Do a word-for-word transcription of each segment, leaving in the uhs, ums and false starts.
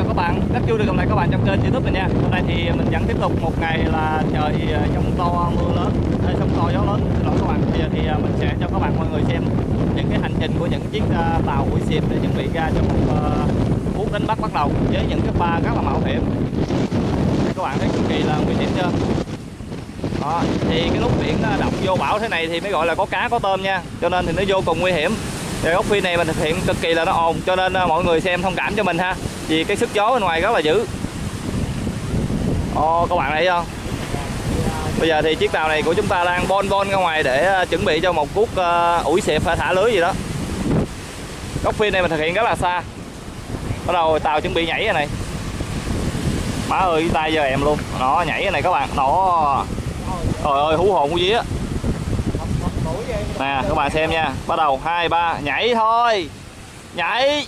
chào các bạn, rất vui được gặp lại các bạn trong kênh YouTube mình nha. Hôm nay thì mình vẫn tiếp tục một ngày là trời giông to mưa lớn, sóng to gió lớn. Xin lỗi các bạn. Bây giờ thì mình sẽ cho các bạn mọi người xem những cái hành trình của những chiếc tàu hủy xịp để chuẩn bị ra cho một cuốc đánh bắt bắt đầu với những cái pha rất là mạo hiểm. Các bạn thấy cực kỳ là nguy hiểm chưa? Đó, thì cái lúc biển động vô bão thế này thì mới gọi là có cá có tôm nha, cho nên thì nó vô cùng nguy hiểm. Cái góc phi này mình thực hiện cực kỳ là nó ồn, cho nên mọi người xem thông cảm cho mình ha, vì cái sức gió bên ngoài rất là dữ. Ồ, các bạn thấy không? Bây giờ thì chiếc tàu này của chúng ta đang bon bon ra ngoài để chuẩn bị cho một cuốc uh, ủi xịp hay thả lưới gì đó. Góc phi này mình thực hiện rất là xa. Bắt đầu tàu chuẩn bị nhảy rồi này. Má ơi, tay giờ em luôn. Nó nhảy này các bạn. Nó trời ơi, hú hồn của vía. Nè các bạn xem nha. Bắt đầu hai ba nhảy thôi. Nhảy.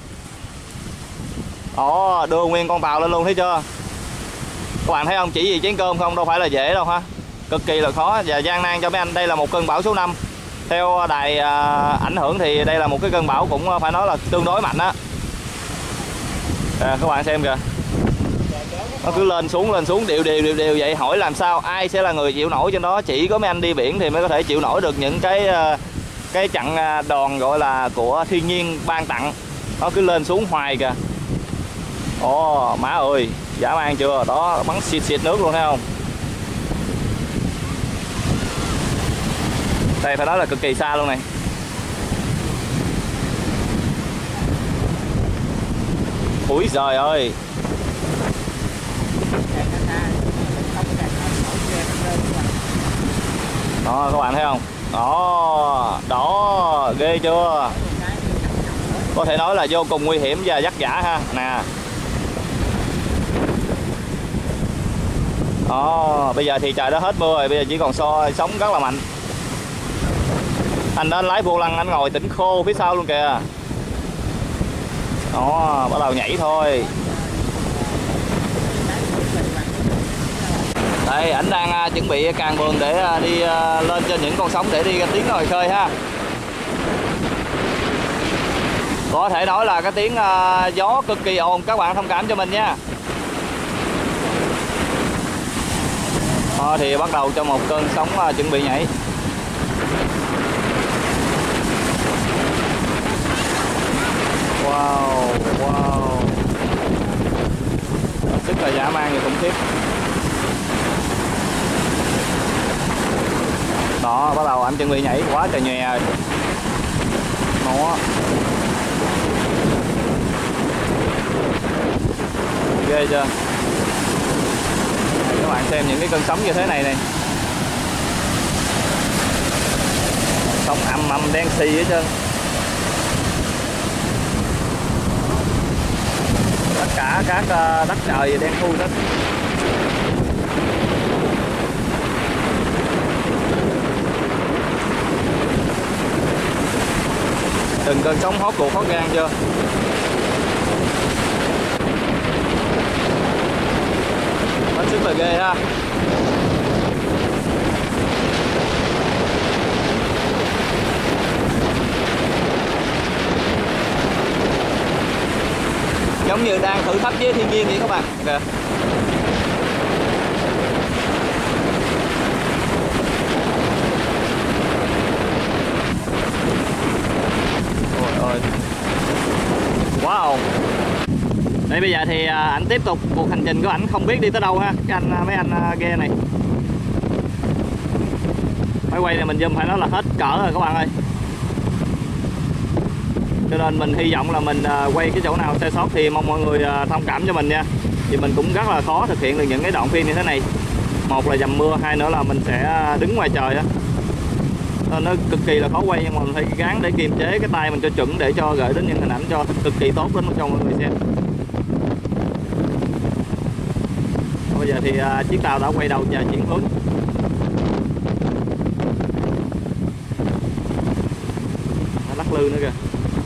Đó, đưa nguyên con tàu lên luôn, thấy chưa? Các bạn thấy không, chỉ gì chén cơm không đâu phải là dễ đâu ha. Cực kỳ là khó và gian nan cho mấy anh. Đây là một cơn bão số năm. Theo đài à, ảnh hưởng thì đây là một cái cơn bão cũng phải nói là tương đối mạnh á. À, các bạn xem kìa. Nó cứ lên xuống lên xuống đều đều đều đều vậy, hỏi làm sao ai sẽ là người chịu nổi trên đó? Chỉ có mấy anh đi biển thì mới có thể chịu nổi được những cái cái chặng đòn gọi là của thiên nhiên ban tặng. Nó cứ lên xuống hoài kìa. Ồ má ơi, dã man chưa? Đó, bắn xịt xịt nước luôn, thấy không? Đây phải nói là cực kỳ xa luôn này. Úi giời ơi. Đó các bạn thấy không? Đó, đó, ghê chưa? Có thể nói là vô cùng nguy hiểm và vất vả ha. Nè. Đó, bây giờ thì trời đã hết mưa rồi, bây giờ chỉ còn so sóng rất là mạnh. Anh đó anh lái vô lăng, anh ngồi tỉnh khô phía sau luôn kìa. Đó, bắt đầu nhảy thôi. Đây, ảnh đang uh, chuẩn bị càng bường để uh, đi uh, lên trên những con sóng để đi tiếng ngoài khơi ha. Có thể nói là cái tiếng uh, gió cực kỳ ồn, các bạn thông cảm cho mình nha. Đó, thì bắt đầu cho một cơn sóng uh, chuẩn bị nhảy. Wow, wow. Rất là dã man và khủng khiếp. Đó, bắt đầu anh chuẩn bị nhảy, quá trời nhòe rồi. Nó ghê chưa? Các bạn xem những cái cơn sóng như thế này này. Sóng ầm ầm đen xì hết trơn. Tất cả các đất trời đen thui hết. Từng cơn sóng hót ruột hót gan chưa? Hết sức là ghê ha. Giống như đang thử thách với thiên nhiên vậy các bạn. Kìa. Wow. Đây bây giờ thì anh tiếp tục cuộc hành trình của ảnh, không biết đi tới đâu ha. Cái anh mấy anh ghe này. Máy quay này mình zoom phải nói là hết cỡ rồi các bạn ơi. Cho nên mình hy vọng là mình quay cái chỗ nào sai sót thì mong mọi người thông cảm cho mình nha. Thì mình cũng rất là khó thực hiện được những cái đoạn phim như thế này. Một là dầm mưa, hai nữa là mình sẽ đứng ngoài trời á. Nó cực kỳ là khó quay, nhưng mà mình phải gắng để kiềm chế cái tay mình cho chuẩn để cho gửi đến những hình ảnh cho cực kỳ tốt đến cho mọi người xem. Bây giờ thì uh, chiếc tàu đã quay đầu và chuyển hướng. Nó lắc lư nữa kìa.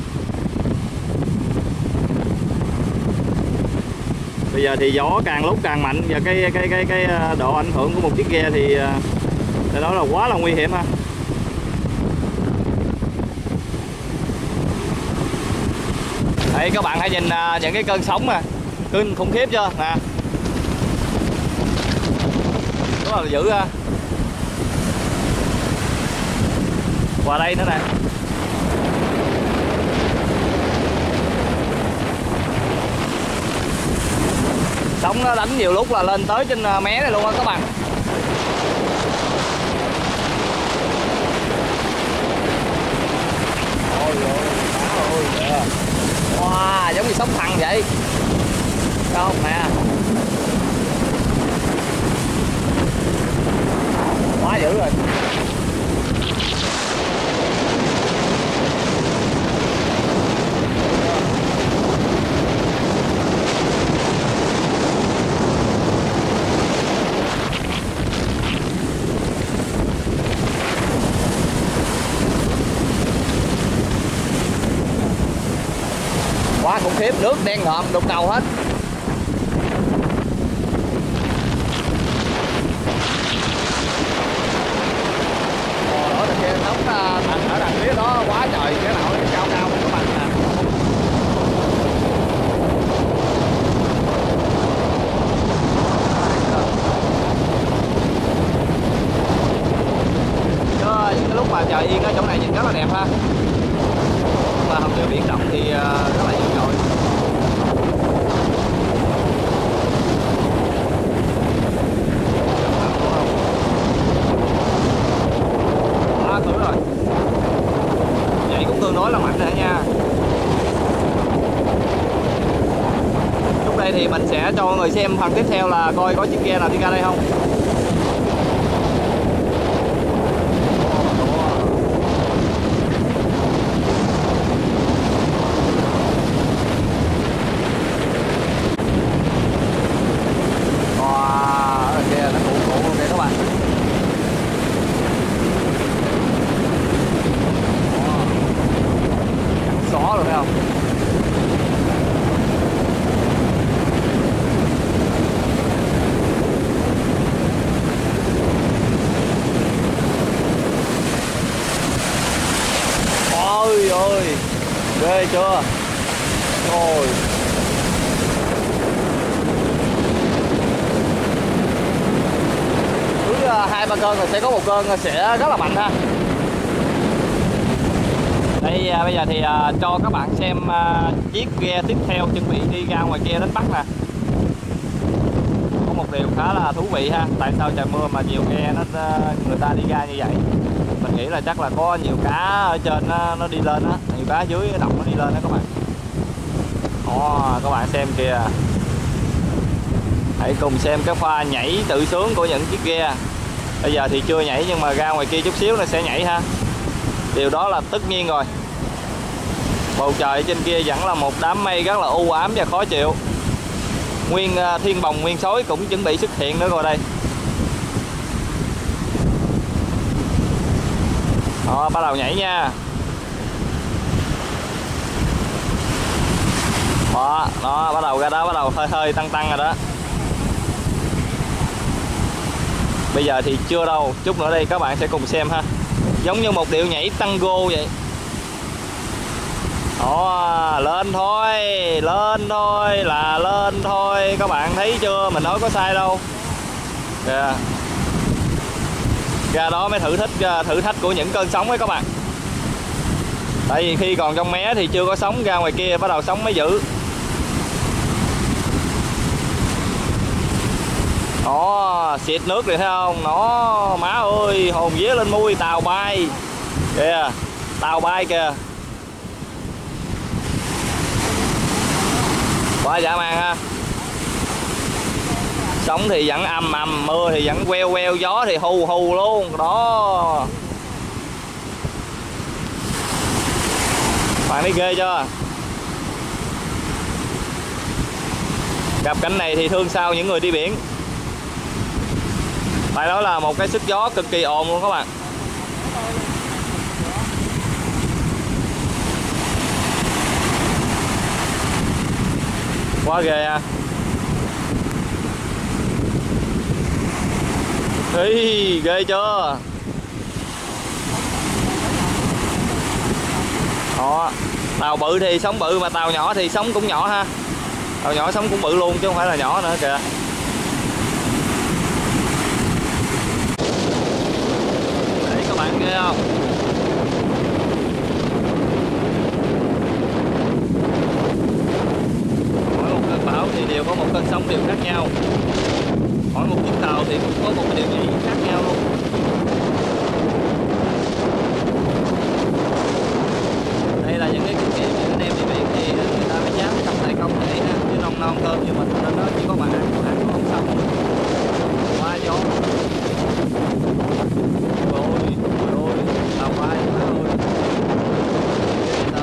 Bây giờ thì gió càng lúc càng mạnh và cái cái cái cái độ ảnh hưởng của một chiếc ghe thì uh, đó là quá là nguy hiểm ha. Đây các bạn hãy nhìn uh, những cái cơn sóng mà Kinh khủng khiếp chưa nè, rất là dữ ha. Qua đây nữa nè, sóng nó đánh nhiều lúc là lên tới trên mé này luôn á các bạn. Ôi ôi, wow, giống như sóng thần vậy. Không nè, quá dữ rồi. Quá khủng khiếp, nước đen ngòm đục ngầu hết. Ồ, đó kia nóng thành ở đằng phía đó quá trời, cái nào nó cao cao các bạn nè. Chứ những cái lúc mà trời yên ở chỗ này nhìn rất là đẹp ha. Mà hầm tiêu biển động thì rất là dữ dội. Quá thử rồi. Vậy cũng tương đối là mạnh rồi nha. Lúc đây thì mình sẽ cho mọi người xem phần tiếp theo là coi có chiếc ghe nào đi ra đây không. Ghê chưa? Rồi. Cứ hai ba cơn là sẽ có một cơn sẽ rất là mạnh ha. Đây bây giờ thì uh, cho các bạn xem uh, chiếc ghe tiếp theo chuẩn bị đi ra ngoài kia đánh bắt nè. Có một điều khá là thú vị ha. Tại sao trời mưa mà nhiều ghe nó người ta đi ra như vậy? Mình nghĩ là chắc là có nhiều cá ở trên nó, nó đi lên á, nhiều cá dưới động nó đi lên đó các bạn. Ồ, các bạn xem kìa. Hãy cùng xem cái pha nhảy tự sướng của những chiếc ghe. Bây giờ thì chưa nhảy nhưng mà ra ngoài kia chút xíu nó sẽ nhảy ha. Điều đó là tất nhiên rồi. Bầu trời trên kia vẫn là một đám mây rất là u ám và khó chịu. Nguyên thiên bồng nguyên sói cũng chuẩn bị xuất hiện nữa rồi đây. Đó, bắt đầu nhảy nha. Đó, đó, bắt đầu ra đó, bắt đầu hơi hơi tăng tăng rồi đó. Bây giờ thì chưa đâu, chút nữa đây các bạn sẽ cùng xem ha. Giống như một điệu nhảy tango vậy. Đó, lên thôi, lên thôi, là lên thôi. Các bạn thấy chưa, mình nói có sai đâu. Kìa. Ra đó mới thử thách thử thách của những cơn sóng ấy các bạn. Tại vì khi còn trong mé thì chưa có sóng, ra ngoài kia bắt đầu sóng mới dữ. Đó, xịt nước rồi thấy không? Nó má ơi, hồn vía lên mui, tàu bay. Kìa, tàu bay kìa. Quá dã man ha. Sóng thì vẫn ầm ầm, mưa thì vẫn queo queo, gió thì hù hù luôn. Đó. Bạn thấy ghê chưa? Gặp cảnh này thì thương sao những người đi biển. Tại đó là một cái sức gió cực kỳ ồn luôn các bạn. Quá ghê ha. Ý, ghê chưa? Đó, tàu bự thì sóng bự mà tàu nhỏ thì sóng cũng nhỏ ha. Tàu nhỏ sống cũng bự luôn chứ không phải là nhỏ nữa kìa. Đấy các bạn nghe không? Mỗi một cơn bão thì đều có một cơn sóng đều khác nhau. Mỗi một chiếc tàu thì cũng có một điều gì khác nhau luôn. Đây là những cái kinh nghiệm những anh em đi biển thì người ta mới dám không tay công này ha, chứ non non cơm như mình nên nó chỉ có mà ăn, ăn không xong quá gió. Ôi ôi tao quá quá ôi tao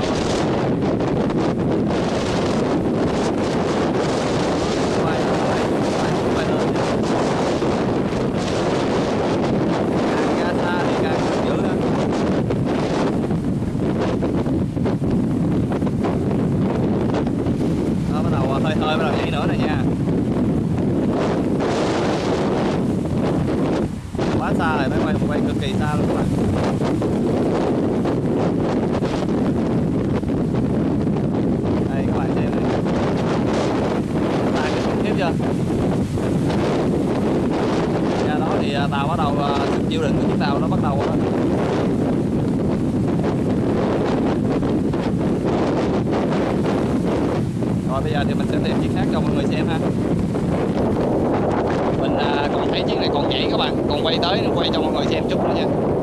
quay quay quay quay lên càng ra xa thì càng dữ hơn. Đó, bắt đầu hơi hơi bắt đầu nhảy nữa này nha. Quá xa rồi, máy quay quay cực kỳ xa luôn các bạn. Đây các bạn xem này, xa cái khủng khiếp chưa. Ra đó thì tàu bắt đầu sức chịu đựng của chiếc tàu nó bắt đầu đó. Rồi bây giờ thì mình sẽ tìm chiếc khác cho mọi người xem ha. Mình à, còn thấy chiếc này còn nhảy các bạn, còn quay tới quay cho mọi người xem chút nữa nha.